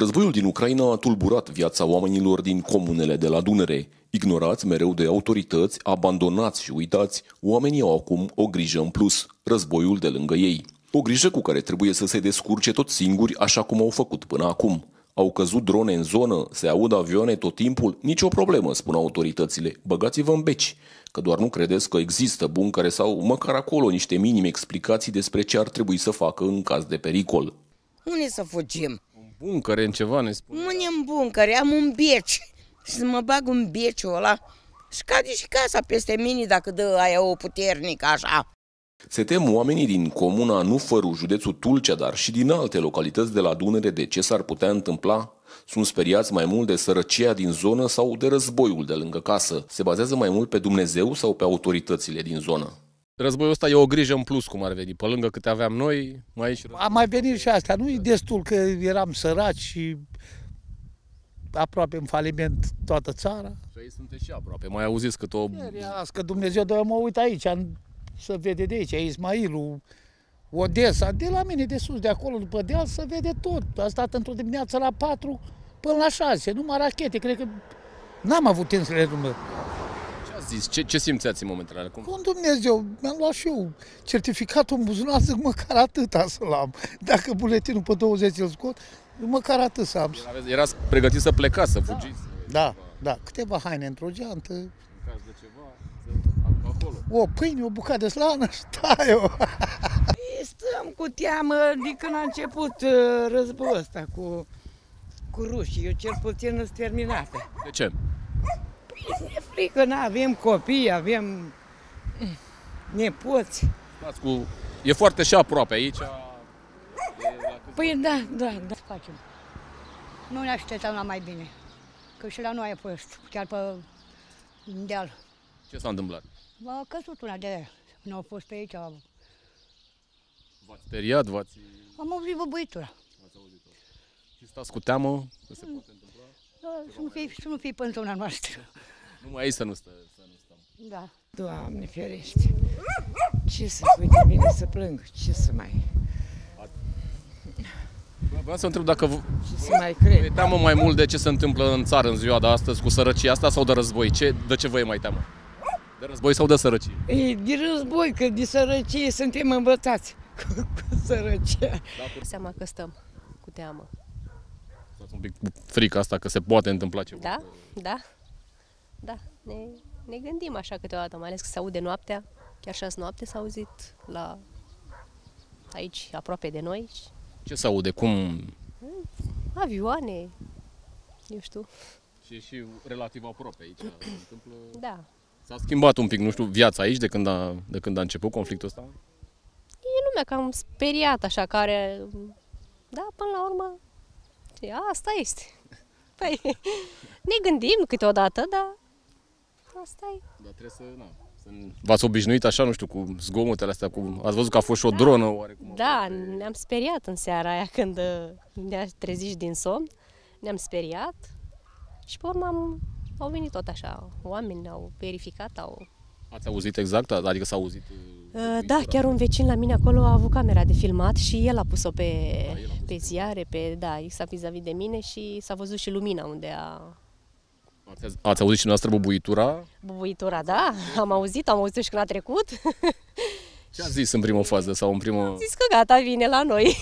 Războiul din Ucraina a tulburat viața oamenilor din comunele de la Dunăre. Ignorați mereu de autorități, abandonați și uitați, oamenii au acum o grijă în plus, războiul de lângă ei. O grijă cu care trebuie să se descurce tot singuri, așa cum au făcut până acum. Au căzut drone în zonă, se aud avioane tot timpul, nicio problemă, spun autoritățile. Băgați-vă în beci, că doar nu credeți că există buncăre sau măcar acolo niște minime explicații despre ce ar trebui să facă în caz de pericol. Unde să fugim? În buncăre, în ceva, ne spune. Unde în buncăre? Am un beci. Să mă bag în beciul ăla și cade și casa peste mine dacă dă aia o puternică așa. Se tem oamenii din comuna Nufăru, județul Tulcea, dar și din alte localități de la Dunăre de ce s-ar putea întâmpla. Sunt speriați mai mult de sărăcia din zonă sau de războiul de lângă casă. Se bazează mai mult pe Dumnezeu sau pe autoritățile din zonă. Războiul ăsta e o grijă în plus, cum ar veni. Pe lângă câte aveam noi, mai e și război. A mai venit și asta. Nu e destul că eram săraci și aproape în faliment toată țara. Și aici sunteți și aproape. Mai auziți cât o... Că Dumnezeu, dar eu mă uit aici, să vede de aici, Ismailul, Odessa, de la mine de sus, de acolo, după deal, să vede tot. A stat într-o dimineață la 4 până la 6, numai rachete, cred că n-am avut timp să le număr. Ce ați zis? Ce simțeați în momentele alea? Cum Dumnezeu, mi-am luat și eu certificatul în buzunar, zic măcar atâta să-l am. Dacă buletinul pe 20 îl scot, măcar atât să am. Erați pregătiți să plecați, să fugiți? Da, câteva haine într-o geantă. În caz de ceva, acolo. O pâine, o bucată de slană și tai-o. Stăm cu teamă de când a început războiul ăsta cu rușii. Eu cel puțin sunt terminată. De ce? Păi ne frică, avem copii, avem nepoți. E foarte și aproape aici. Păi da. Facem. Nu ne așteptăm la mai bine, că și la noi a fost, chiar pe deal. Ce s-a întâmplat? A căzut una de aia, nu au fost pe aici. V-ați speriat? Am auzit băbăitura. Și stați cu teamă că se poate întâmpla? Da, să nu fie până zona noastră. Numai aici să nu stăm. Da. Doamne ferește, ce să uite bine să plâng, ce să mai... Vreau să întreb dacă Ce să mai cred? e teamă mai mult de ce se întâmplă în țară în ziua de astăzi cu sărăcia asta sau de război? De ce vă e mai teamă? De război sau de sărăcie? E de război, că de sărăcie suntem învățați cu sărăcia. Seama că stăm cu teamă. Stați un pic cu frica asta că se poate întâmpla ceva. Da. Ne gândim așa câteodată, mai ales că se aude noaptea. Chiar și azi noapte s-a auzit aici, aproape de noi. Ce se aude? Cum? Avioane, eu știu. Și relativ aproape aici se întâmplă... Da. S-a schimbat un pic, nu știu, viața aici de când a început conflictul ăsta? E lumea cam speriată așa, care... Da, până la urmă, asta este. Păi, ne gândim câteodată, dar asta e. Dar trebuie să... V-ați obișnuit așa, nu știu, cu zgomotele astea, ați văzut că a fost și o dronă oarecum? Da, ne-am speriat în seara aia când ne-a trezit din somn, ne-am speriat și pe urmă au venit tot așa, oameni au verificat, Ați auzit exact? Adică s-a auzit? Da, chiar un vecin la mine acolo a avut camera de filmat și el a pus-o pe ziare, exact vis-a-vis de mine și s-a văzut și lumina unde a... Ați auzit și noastră bubuitura? Bubuitura, da, am auzit și când a trecut. Ce a zis în primă fază sau în primă... A zis că gata, vine la noi.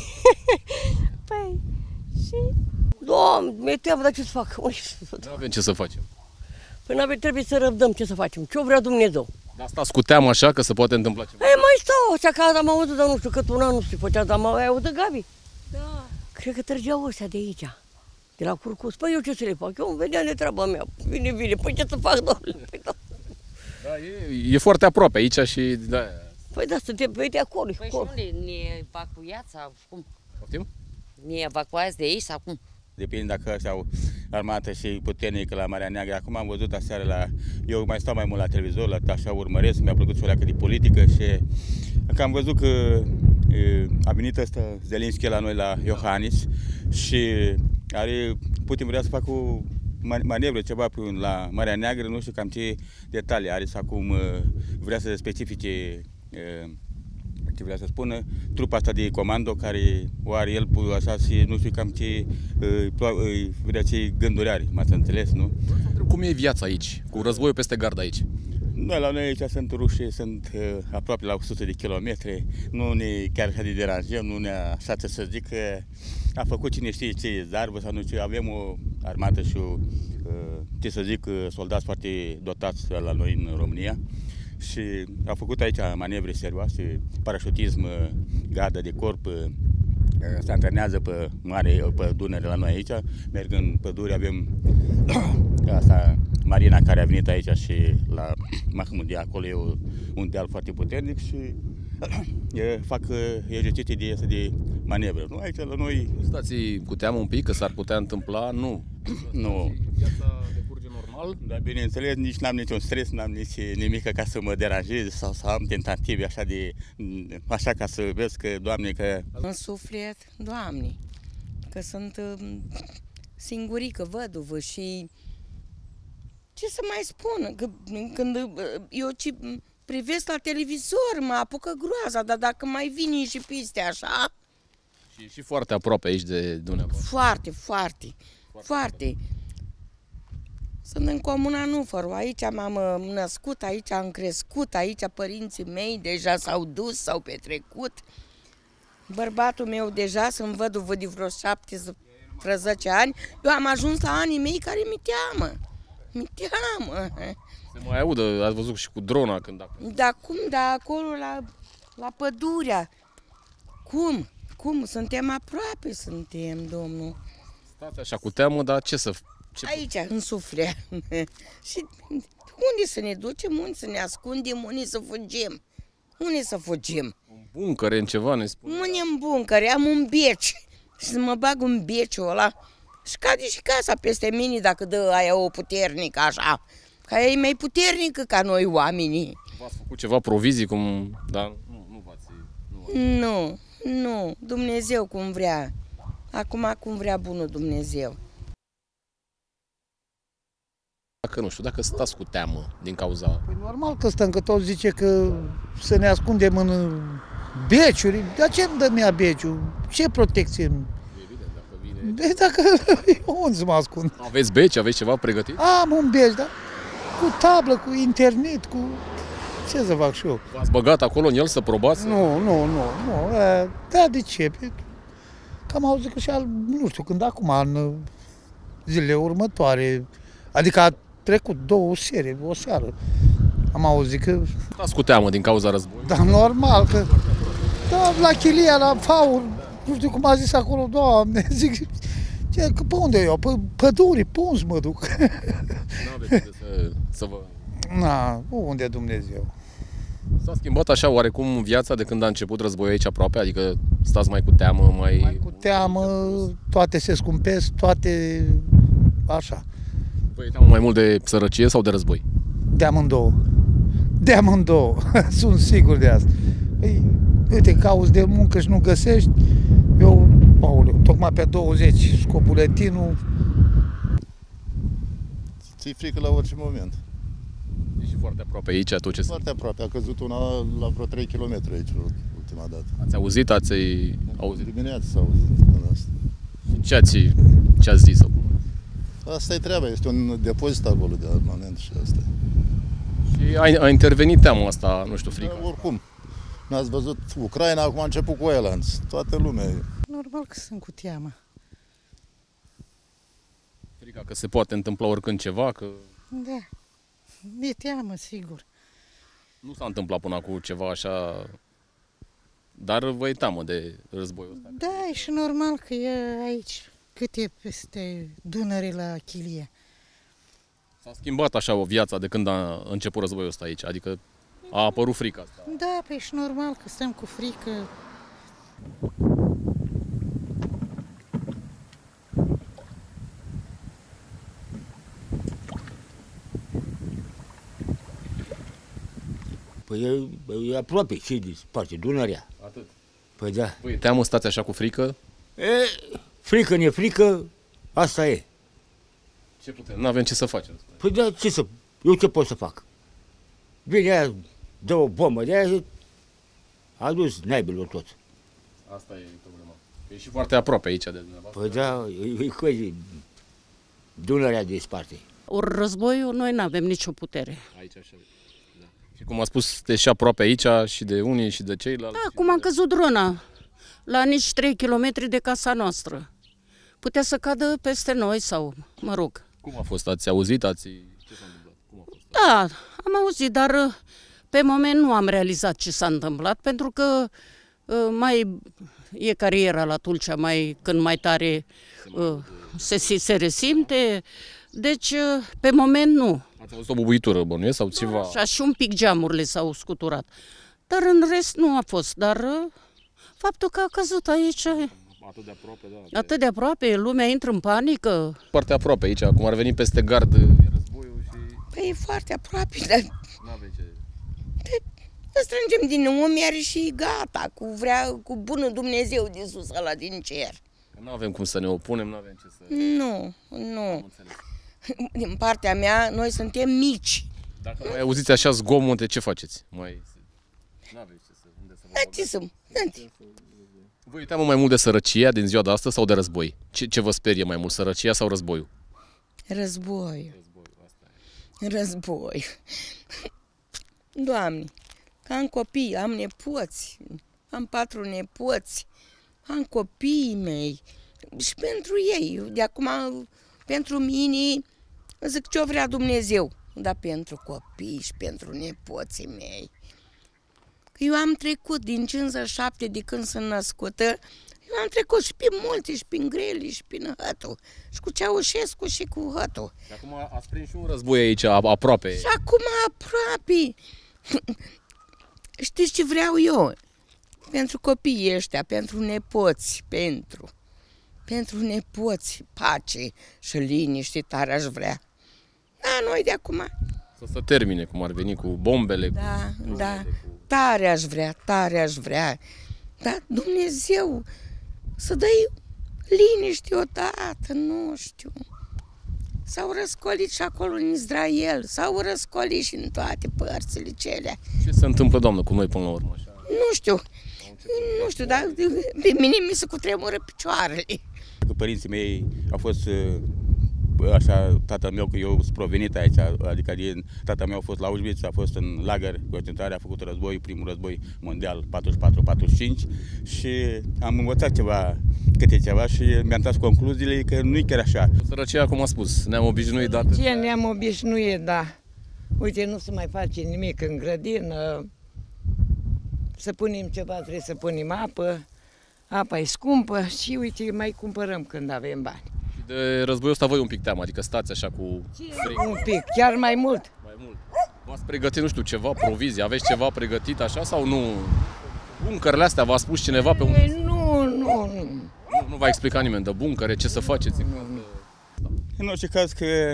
Păi, și... Doamne, mi-e teamă, dar ce să fac? Nu avem ce să facem. Păi trebuie să răbdăm, ce să facem, ce vrea Dumnezeu. Dar stați cu teamă așa că se poate întâmpla ceva? Ei, mai stau așa, că am auzit, dar nu știu, cât un an nu se făcea, dar mai auzit Gabi. Da. Cred că trăgeau ăștia de aici, de la Curcus. Păi eu ce să le fac? Eu îmi vedeam de treaba mea. Bine, păi ce să fac, doamne? Păi, da. Da, e foarte aproape aici și... Da. Păi da, suntem pe de acolo. Păi și unde ne evacuați sau cum? Poftim? Ne evacuați de aici sau cum? Depinde dacă ăștia au armată și puternică la Marea Neagră. Acum am văzut aseară eu mai stau mai mult la televizor, așa urmăresc, mi-a plăcut și o leacă de politică și că am văzut că a venit ăsta Zelenski la noi la Iohannis și Putin vrea să facă o manevră ceva la Marea Neagră, nu știu cam ce detalii are sau cum vrea să specifice ce vrea să spună, trupa asta de comando care o are el, așa, și nu știu cam ce, vrea ce gânduri are, m-ați înțeles, nu? Cum e viața aici, cu războiul peste gard aici? Noi la noi aici sunt rușii, sunt aproape la 100 de kilometri, nu ne chiar așa de deranjăm, nu ne așa să zic că a făcut cine știe ce zarvă sau nu știu, avem o armată și o, ce să zic, soldați foarte dotați la noi în România și au făcut aici manevre serioase, parașutism, gardă de corp, se antrenează pe mare, pe Dunăre la noi aici, merg în pădure, avem asta, marina care a venit aici și la Mahmudia, acolo e un deal foarte puternic și fac exerciții de manevră. Nu, aici la noi... Stați cu teamă un pic că s-ar putea întâmpla? Nu. Nu. Viața decurge normal? Dar bineînțeles, nici n-am niciun stres, n-am nici nimic ca să mă deranjez sau să am tentative așa ca să vezi că, Doamne, că... În suflet, Doamne, că sunt singurică, văduvă și ce să mai spun, că când eu privesc la televizor, mă apucă groaza, dar dacă mai vine și piste așa... Și foarte aproape aici de dumneavoastră. Foarte. Sunt în comuna Nufăru, aici m-am născut, aici am crescut, aici părinții mei deja s-au dus, s-au petrecut. Bărbatul meu deja, sunt văduvă de vreo 17 ani, eu am ajuns la anii mei care mi teamă. Se mai audă, ați văzut și cu drona când... Da, cum, da, acolo la pădurea. Cum? Suntem aproape, domnul. Stați așa cu teamă, dar ce să... Aici, în suflet. Și unde să ne ducem, unde să ne ascundem, unde să fugim? Un buncăr, în ceva, ne spune. Nu în buncăr, am un beci. Și să mă bag în beciul ăla și cade și casa peste mine dacă dă aia o puternică așa. Că ea e mai puternică ca noi oamenii. V-ați făcut ceva provizii, cum... Dar nu v-ați... Nu, Dumnezeu cum vrea. Acum cum vrea bunul Dumnezeu. Dacă stați cu teamă din cauza... Păi normal că stăm, că tot zice că să ne ascundem în beciuri. Dar ce îmi dă mie beciul? Ce protecție? Evident, dacă vine... Dacă... Unde să mă ascund? Aveți beci? Aveți ceva pregătit? Am un beci, dar cu tablă, cu internet, cu... Ce să fac și eu? V-ați băgat acolo în el să probați? Nu. Da, de ce? Că am auzit că și nu știu, când acum, în zilele următoare, adică a trecut 2 serii, o seară, am auzit că... Stați cu teamă din cauza războiului? Da, normal, că... Da, la Chilia, la Faur, nu știu cum a zis acolo, Doamne, zic... Că pe unde eu? Pe păduri, pe unde mă duc? N-aveți unde să vă... Na, unde Dumnezeu? S-a schimbat așa oarecum viața de când a început războiul aici aproape? Adică stați mai cu teamă, Mai cu teamă, toate se scumpesc, toate așa. Vă e teamă mai mult de sărăcie sau de război? De amândouă. Sunt sigur de asta. Păi, uite, cauți de muncă și nu găsești, eu, aoleu, tocmai pe 20 scop buletinul. Ți-i frică la orice moment. E și foarte aproape aici, tot ce... Foarte aproape, a căzut una la vreo 3 km aici ultima dată. Ați auzit? Ați auzit? Dimineața s-a auzit în asta. Ce ați zis? Asta e treaba, este un depozit acolo de armament și asta. Și a intervenit teama asta, nu știu, frica. Da, oricum, n-ați văzut, Ucraina acum a început cu Elanț, toată lumea. Normal că sunt cu teamă. Frica că se poate întâmpla oricând ceva, că... Da, mi-e teamă, sigur. Nu s-a întâmplat până acum ceva așa, dar vă e teamă de războiul ăsta. Da, e și normal că e aici, cât e peste Dunăre la Chilie. S-a schimbat așa o viața de când a început războiul ăsta aici, adică a apărut frica asta. Da, păi și normal că stăm cu frică. Păi e aproape, ce desparte, Dunărea. Atât. Păi da. Păi teamă, stați așa cu frică? Frică, nefrică, asta e. Ce putem? N-avem ce să facem. Păi da, eu ce pot să fac? Vine aia, dă o bombă de aia, A dus naibilor tot. Asta e problema. E și foarte aproape aici de dumneavoastră. Păi da, e Dunărea de sparte. Ori războiul, noi nu avem nicio putere. Aici așa. Da. Și cum a spus, sunteți și aproape aici și de unii și de ceilalți. Da, acum a căzut drona, la nici 3 km de casa noastră. Putea să cadă peste noi sau, mă rog. Cum a fost? Ați auzit? Ce s-a întâmplat? Cum a fost? Da, am auzit, dar pe moment nu am realizat ce s-a întâmplat, pentru că mai e cariera la Tulcea, când mai tare se resimte, deci pe moment nu. Ați auzit o bubuitură, bănuiesc, sau ceva? Așa, și un pic geamurile s-au scuturat, dar în rest nu a fost, dar faptul că a căzut aici... Atât de aproape, da. Atât de aproape, lumea intră în panică. Foarte aproape aici, cum ar veni peste gard războiul și... Păi e foarte aproape, dar... N-aveți ce... Ne strângem din umeri și gata, cu bunul Dumnezeu de sus, ăla din cer. Nu avem cum să ne opunem, nu avem ce să... Nu. Din partea mea, noi suntem mici. Dacă mai auziți așa zgomote, ce faceți? N-aveți ce să... Unde să vă ce să... Vă teamă mai mult de sărăcia din ziua de astăzi sau de război? Ce vă sperie mai mult, sărăcia sau războiul? Război. Război. Doamne, că am copii, am nepoți, am 4 nepoți, am copiii mei și pentru ei, de acum, pentru mine, zic ce-o vrea Dumnezeu, dar pentru copii și pentru nepoții mei. Eu am trecut din 57 de când sunt născută, eu am trecut și pe multe, și prin grele, și prin Hătul, și cu Ceaușescu și cu Hătul. Și acum ați prins și un război aici, aproape. Și acum aproape. Știți ce vreau eu? Pentru copiii ăștia, pentru nepoți, pentru nepoți, pace și liniște, tare aș vrea. Da, noi de acum. Să se termine, cum ar veni, cu bombele. Da, tare aș vrea. Dar Dumnezeu să dai liniște odată, nu știu. S-au răscolit și acolo în Israel, s-au răscolit și în toate părțile celea. Ce se întâmplă, doamnă, cu noi până la urmă? Așa? Nu știu, dar pe mine mi se cutremură picioarele. Părinții mei au fost așa, tatăl meu, că eu sunt provenit aici, adică tatăl meu a fost la Auschwitz, a fost în lagăr de concentrare, a făcut război, primul război mondial, 44-45 și am învățat câte ceva și mi-am tras concluziile că nu e chiar așa. Sărăcia, cum a spus, ne-am obișnuit, dar... Ce ne-am obișnuit, da. Uite, nu se mai face nimic în grădină, să punem ceva, trebuie să punem apă, apa e scumpă și uite, mai cumpărăm când avem bani. De războiul ăsta voi un pic teamă, adică stați așa cu frig. Un pic, chiar mai mult. Mai mult. V-ați pregătit, nu știu, ceva, provizii, aveți ceva pregătit așa sau nu? Buncările astea, v-a spus cineva pe unde? Nu v-a explicat nimeni de buncăre, ce să faceți? În orice caz că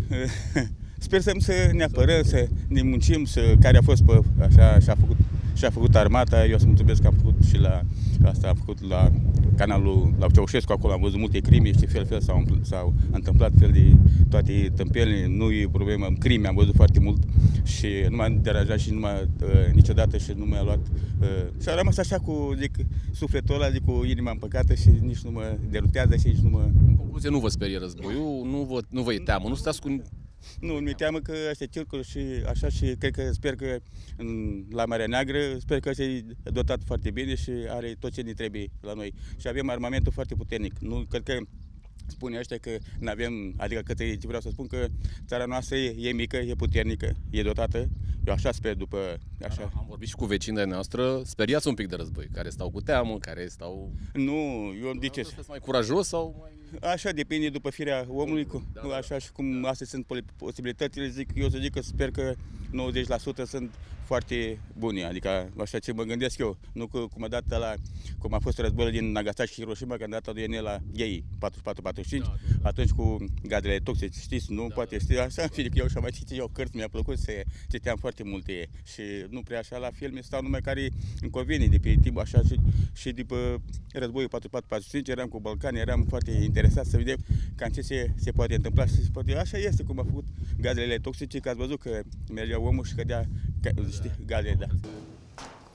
sper să ne apărăm, să ne muncim, care a fost așa și-a făcut armata. Eu să mulțumesc că am făcut și am făcut la canalul la Ceaușescu, acolo am văzut multe crime, și fel s-au întâmplat fel de toate tâmpielile, nu e problemă, crime am văzut foarte mult și nu m-a deranjat și niciodată și nu mi-a luat și am rămas așa cu, sufletul ăla, cu inima împăcată și nici nu mă derutează și nici nu mă... În concluzie, nu vă sperie războiul, nu vă e teamă, nu stați cu... Nu, mi-e teamă că ăștia circulă și așa și sper că la Marea Neagră, sper că ăștia e dotat foarte bine și are tot ce ne trebuie la noi. Și avem armamentul foarte puternic. Nu cred că spune ăștia că nu avem, adică ce vreau să spun că țara noastră e mică, e puternică, e dotată. Eu așa sper după așa. Am vorbit și cu vecinii noastră, speriați un pic de război, care stau cu teamă, care stau... Nu, eu de ce? Sunteți mai curajos sau mai... Așa depinde după firea omului, așa și cum astea sunt posibilitățile, eu să zic că sper că 90% sunt foarte bune, adică așa ce mă gândesc eu, nu că cum a fost războiul din Nagasaki și Hiroshima, când a dat de la ei, 44-45, atunci cu gazele toxice, știți, nu poate ști așa, fiindcă eu și-am mai citit eu cărți, mi-a plăcut să citeam foarte multe și nu prea așa la filme, stau numai care îmi convine de pe timp așa și după războiul 44-45 eram cu Balcani, eram foarte interesat să vedem cam ce se poate întâmpla și se poate, așa este cum a făcut gazele toxice, că ați văzut că mergea omul și cădea, știi, gazele, da.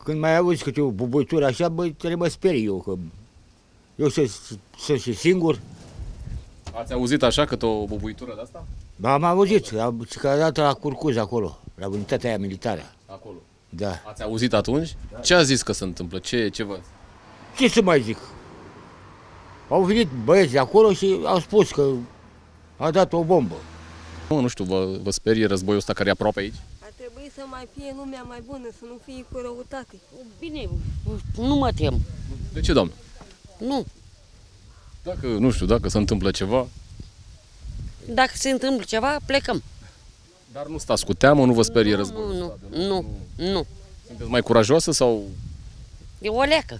când mai auzi câte o bubuitură așa, băi, trebuie mă sperii eu, că eu sunt și singur. Ați auzit așa cât o bubuitură de asta? Da, am auzit, că a dat la Curcuz acolo, la unitatea aia militară. Acolo. Da. Ați auzit atunci? Da. Ce a zis că se întâmplă? Ce vă? Ce să mai zic? Au venit băieți de acolo și au spus că a dat o bombă. Nu știu, vă sperie războiul ăsta care e aproape aici? Ar trebui să mai fie lumea mai bună, să nu fie cu răutate. Bine, nu mă tem. De ce, doamnă? Nu. Dacă, nu știu, dacă se întâmplă ceva... Dacă se întâmplă ceva, plecăm. Dar nu stați cu teamă, nu vă sperie războiul ăsta? Nu. Sunteți mai curajoasă sau... E o leacă.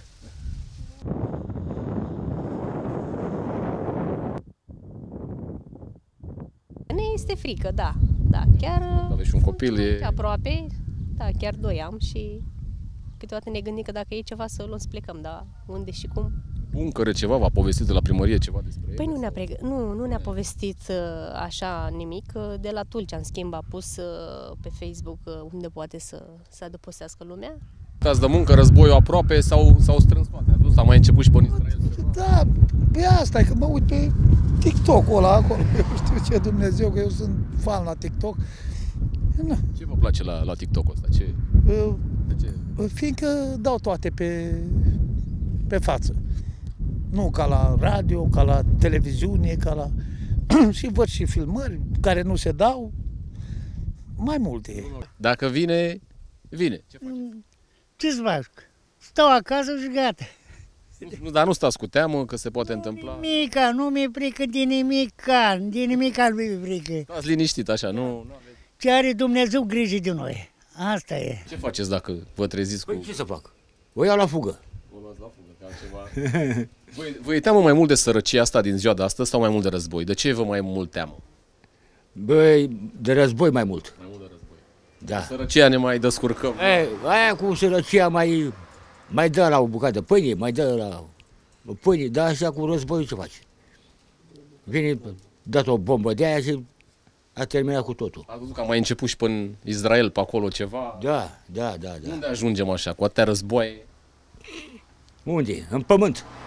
Ne este frică, da. Chiar... Aveți și un copil, e... Aproape, da, chiar 2 am și câteodată ne gândim că dacă e ceva să luăm să plecăm, dar unde și cum? Buncăre ceva, v-a povestit de la primărie ceva despre Păi nu ne-a povestit așa nimic. De la Tulcea, în schimb, a pus pe Facebook unde poate să adăpostească lumea. Dați de muncă, războiul aproape, s-au strâns toate. A mai început și pe Israel. Da, pe asta e că mă uit pe TikTok-ul ăla acolo. Eu știu ce Dumnezeu, că eu sunt fan la TikTok. Ce vă place la TikTok-ul ăsta? De ce? Fiindcă dau toate pe față. Nu ca la radio, ca la televiziune, ca la... și văd și filmări care nu se dau, mai multe. Dacă vine. Ce faci? Ce-ți fac? Stau acasă și gata. Dar nu stați cu teamă că se poate întâmpla? Nimica, nu mi-e frică de nimica nu mi-e frică. Stați liniștit așa, nu... Ce are Dumnezeu grijă de noi. Asta e. Ce faceți dacă vă treziți cu... Păi ce să fac? O iau la fugă. O luați la fugă, ca altceva. Vă e teamă mai mult de sărăcia asta din ziua de astăzi sau mai mult de război? De ce vă mai mult teamă? Băi, de război mai mult. Mai mult de război. Da. Sărăcia ne mai descurcăm. Aia cu sărăcia mai dă la o bucată de pâine, mai dă la pâine, dar așa cu războiul ce faci? Vine, dat o bombă de aia și a terminat cu totul. Ați văzut că a mai început și până Israel pe acolo ceva? Da. Unde ajungem așa, cu atâtea războaie? Unde? În pământ.